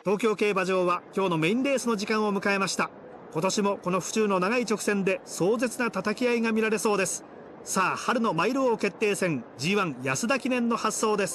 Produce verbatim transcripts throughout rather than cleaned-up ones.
東京競馬場は今日のメインレースの時間を迎えました。今年もこの府中の長い直線で壮絶な叩き合いが見られそうです。さあ春のマイル王決定戦 ジーワン 安田記念の発走です。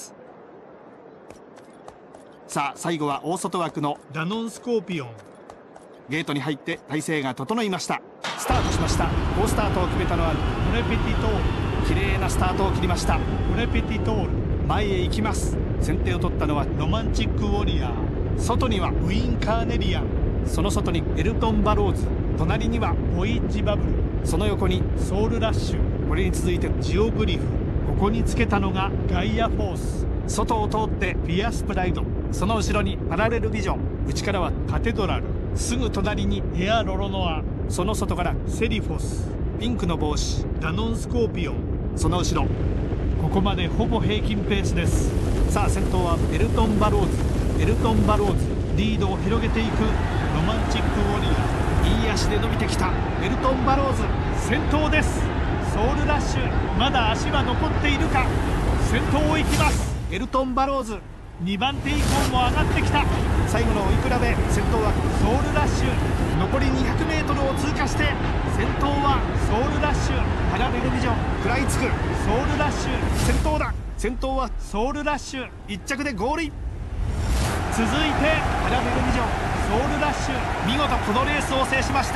さあ最後は大外枠のダノンスコーピオン。ゲートに入って体勢が整いました。スタートしました。好スタートを決めたのはオレペティトール。綺麗なスタートを切りました。オレペティトール前へ行きます。先手を取ったのはロマンチックウォリアー。外にはウィーンカーネリアン。その外にエルトンバローズ。隣にはボイッジバブル。その横にソウルラッシュ。これに続いてジオグリフ。ここにつけたのがガイアフォース。外を通ってピアスプライド。その後ろにパラレルビジョン。内からはカテドラル。すぐ隣にエアロロノア。その外からセリフォス。ピンクの帽子ダノンスコーピオン。その後ろここまでほぼ平均ペースです。さあ先頭はエルトンバローズ。エルトンバローズリードを広げていく。ロマンチックウォリアー。いい足で伸びてきたエルトンバローズ先頭です。ソウルラッシュまだ足は残っているか。先頭を行きますエルトンバローズ。にばん手以降も上がってきた。最後の追い比べ先頭はソウルラッシュ。残り にひゃくメートル を通過して先頭はソウルラッシュ。パラレルビジョン食らいつくソウルラッシュ先頭だ。先頭はソウルラッシュいっ着でゴールイン。続いてパラレルビジョンソウルラッシュ見事このレースを制しました。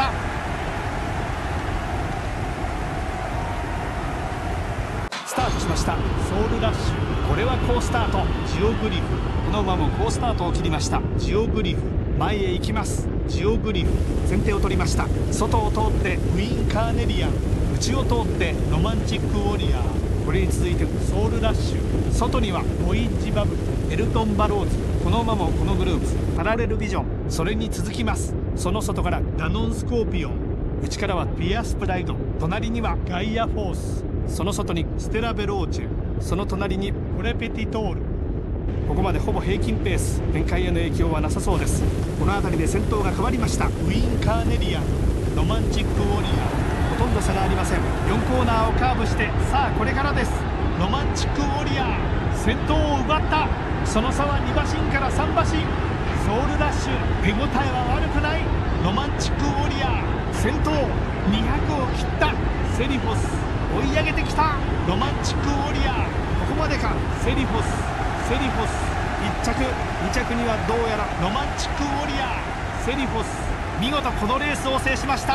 スタートしましたソウルラッシュ。これは好スタート。ジオグリフ。この馬も好スタートを切りました。ジオグリフ前へ行きます。ジオグリフ先手を取りました。外を通ってウィーンカーネリアン。内を通ってロマンチックウォリアー。これに続いてソウルラッシュ。外にはボイッジバブル。エルトンバローズ。この馬もこのグループパラレルビジョン。それに続きます。その外からダノンスコーピオン。内からはピアスプライド。隣にはガイアフォース。その外にステラベローチェ。その隣にオレペティトール。ここまでほぼ平均ペース。展開への影響はなさそうです。この辺りで先頭が変わりました。ウィーンカーネリアン。ロマンチックウォリアー。ほとんど差がありません。よんコーナーをカーブしてさあこれからです。ロマンチックウォリアー先頭を奪った。その差はに馬身からさん馬身。ソウルラッシュ手応えは悪くない。ロマンチックウォリアー先頭にひゃくを切った。セリフォス追い上げてきた。ロマンチックウォリアーここまでか。セリフォスセリフォスいっ着に着にはどうやらロマンチックウォリアー。セリフォス見事このレースを制しました。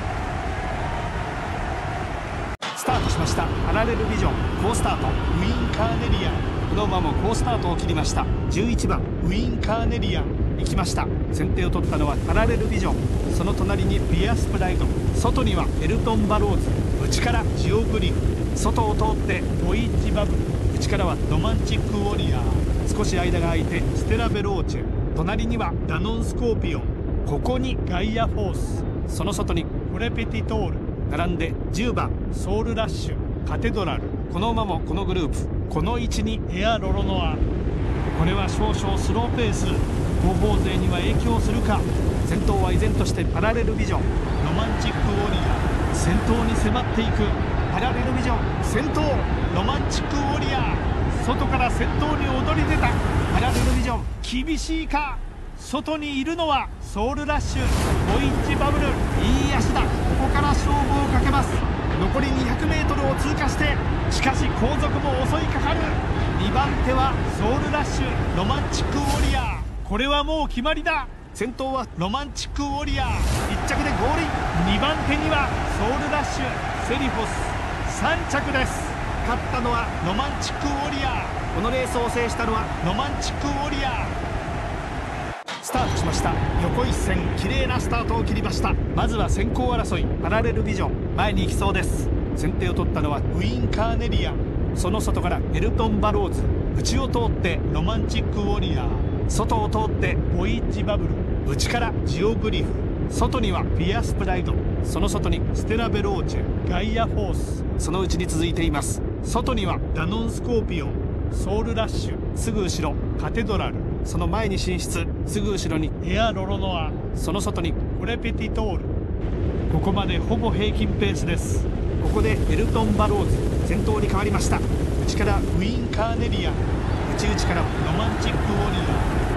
スタートしましたパラレルビジョン好スタート。ウィーンカーネリアン。この馬も好スタートを切りました。じゅういちばんウィーンカーネリアン行きました。先手を取ったのはパラレルビジョン。その隣にピアスプライド。外にはエルトンバローズ。内からジオグリフ。外を通ってボイッジバブル。内からはロマンチックウォリアー。少し間が空いてステラベローチェ。隣にはダノンスコーピオン。ここにガイアフォース。その外にオレペティトール。並んでじゅうばんソウルラッシュ。カテドラル。この馬もこのグループ。この位置にエアロロノア。これは少々スローペース。後方勢には影響するか。先頭は依然としてパラレルビジョン。ロマンチックウォリアー先頭に迫っていく。パラレルビジョン先頭。ロマンチックウォリアー外から先頭に躍り出た。パラレルビジョン厳しいか。外にいるのはソウルラッシュ。ボイッジバブルいい足だ。ここから勝負をかけます。残り にひゃくメートル を通過して、しかし後続も襲いかかる。にばん手はソウルラッシュ。ロマンチックウォリアーこれはもう決まりだ。先頭はロマンチックウォリアーいっ着でゴールイン。にばん手にはソウルラッシュ。セリフォスさん着です。勝ったのはロマンチックウォリアー。このレースを制したのはロマンチックウォリアー。スタートしました。横一線綺麗なスタートを切りました。まずは先行争いパラレルビジョン前に行きそうです。先手を取ったのはウィーンカーネリアン。その外からエルトンバローズ。内を通ってロマンチックウォリアー。外を通ってボイッジバブル。内からジオグリフ。外にはピアスプライド。その外にステラベローチェ。ガイアフォースその内に続いています。外にはダノンスコーピオン。ソウルラッシュすぐ後ろカテドラル。その前に進出。すぐ後ろにエアロロノア。その外にオレペティトール。ここまでほぼ平均ペースです。ここでエルトンバローズ先頭に変わりました。内からウィーンカーネリアン。内々からロマンチックウォリアー。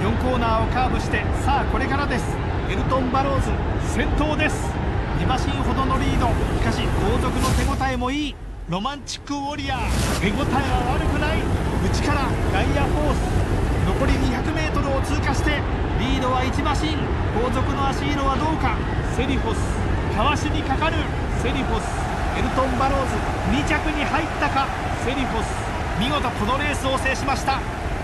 よんコーナーをカーブして、さあこれからです。エルトン・バローズ先頭です。に馬身ほどのリード。しかし後続の手応えもいい。ロマンチック・ウォリアー、手応えは悪くない。内からガイアフォース、残り にひゃくメートル を通過してリードはいち馬身。後続の足色はどうか。セリフォス、かわしにかかる。セリフォス、エルトン・バローズに着に入ったか。セリフォス、見事このレースを制しました。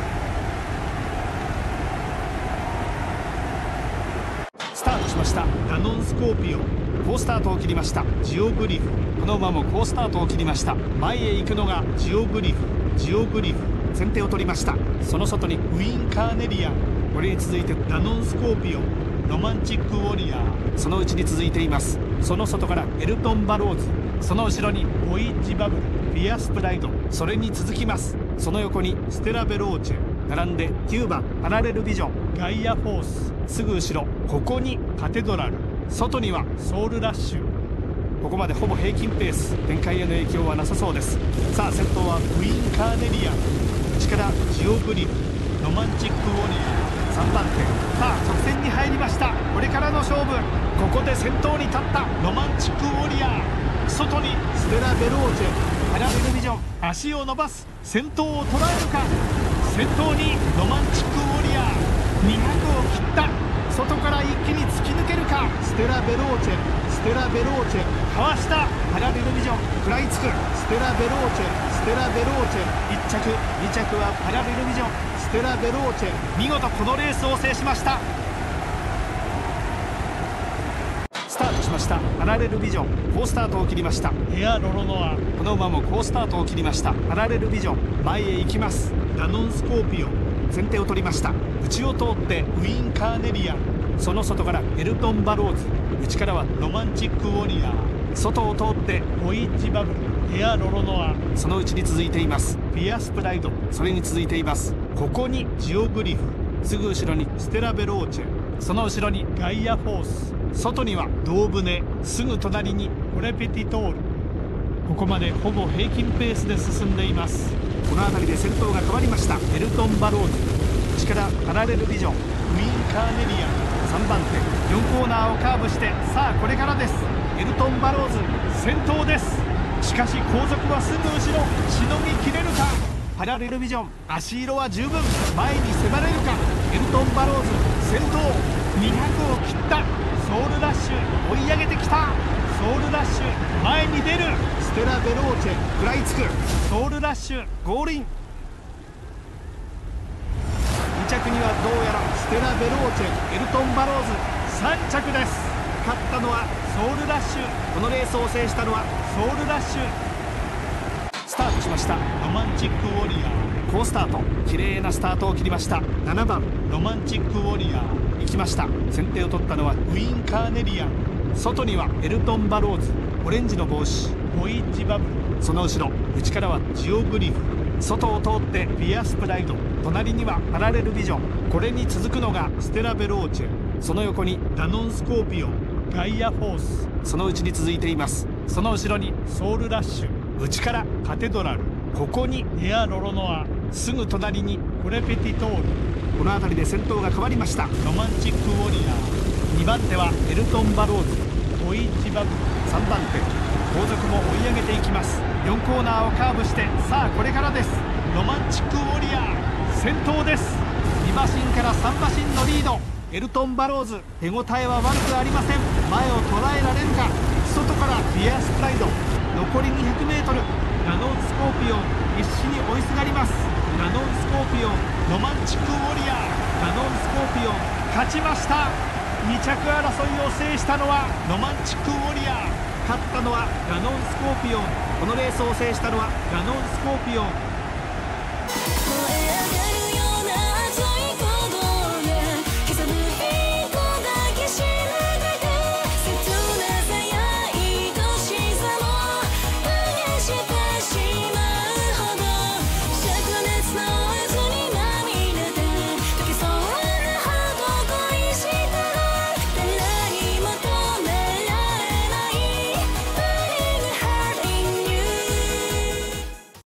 スタートしました。ダノンスコーピオン、好スタートを切りました。ジオグリフ、この馬も好スタートを切りました。前へ行くのがジオグリフ。ジオグリフ先手を取りました。その外にウィン・カーネリアン、これに続いてダノンスコーピオン、ロマンチック・ウォリアー、そのうちに続いています。その外からエルトン・バローズ、その後ろにボイッジ・バブル、フィアスプライド、それに続きます。その横にステラ・ベローチェ、並んできゅうばんパラレルビジョン、ガイアフォース、すぐ後ろここにカテドラル、外にはソウルラッシュ。ここまでほぼ平均ペース、展開への影響はなさそうです。さあ先頭はウィン・カーネリアン、内からジオグリフ、ロマンチック・ウォリアー、さんばんて。さあ直線に入りました。これからの勝負。ここで先頭に立ったロマンチック・ウォリアー、外にステラ・ベローチェ、パラレルビジョン、足を伸ばす。先頭を捉えるか。先頭にロマンチック・ウォリアー、にひゃくを切った。外から一気に突き抜けるか。ステラ・ベローチェ、ステラ・ベローチェ、かわした。パラレルビジョン、食らいつく。ステラ・ベローチェ、ステラ・ベローチェ、いっ着に着はパラレルビジョン、ステラ・ベローチェ、見事このレースを制しました。スタートしました。パラレルビジョン、好スタートを切りました。エアロロノア、この馬も好スタートを切りました。パラレルビジョン、前へ行きます。ダノンスコーピオン、先手を取りました。内を通ってウィン・カーネリアン、その外からエルトン・バローズ、内からはロマンチック・ウォリアー、外を通ってボイッジ・バブル、エアロロノア、そのうちに続いています。フィアスプライド、それに続いています。ここにジオグリフ、すぐ後ろにステラ・ベローチェ、その後ろにガイアフォース、外にはドーブネ、すぐ隣にコレペティトール。ここまでほぼ平均ペースで進んでいます。この辺りで先頭が変わりました。エルトン・バローズ、内からパラレルビジョン、ウィン・カーネリアン、さんばんて。よんコーナーをカーブして、さあこれからです。エルトン・バローズ先頭です。しかし後続はすぐ後ろ、しのぎきれるか。パラレルビジョン、足色は十分、前に迫れるか。エルトン・バローズ先頭、にひゃくを切った。ソウルラッシュ追い上げてきた。ソウルラッシュ前に出る。ステラ・ベローチェ食らいつく。ソウルラッシュゴールイン。に着にはどうやらステラ・ベローチェ、エルトン・バローズさん着です。勝ったのはソウルラッシュ。このレースを制したのはソウルラッシュ。スタートしました。ロマンチック・ウォリアー、好スタート、綺麗なスタートを切りました。ななばんロマンチック・ウォリアー行きました。先手を取ったのはウィン・カーネリアン、外にはエルトン・バローズ、オレンジの帽子ボイッジ・バブル、その後ろ内からはジオグリフ、外を通ってフィアスプライド、隣にはパラレルビジョン、これに続くのがステラ・ベローチェ、その横にダノンスコーピオン、ガイアフォース、そのうちに続いています。その後ろにソウルラッシュ、内からカテドラル、ここにエアロロノア、すぐ隣にコレペティトール。この辺りで先頭が変わりました。ロマンチック・ウォリアー、にばんてはエルトン・バローズ、ボイッジ・バブル、さんばんて。後続も追い上げていきます。よんコーナーをカーブして、さあこれからです。ロマンチック・ウォリアー先頭です。に馬身からさん馬身のリード。エルトン・バローズ手応えは悪くありません。前を捉えられるか。外からフィアスプライド、残り にひゃくメートル。ダノンスコーピオン必死に追いすがります。ダノンスコーピオン、ロマンチック・ウォリアー、ダノンスコーピオン勝ちました。に着争いを制したのはロマンチック・ウォリアー、勝ったのはダノンスコーピオン。このレースを制したのはダノンスコーピオン。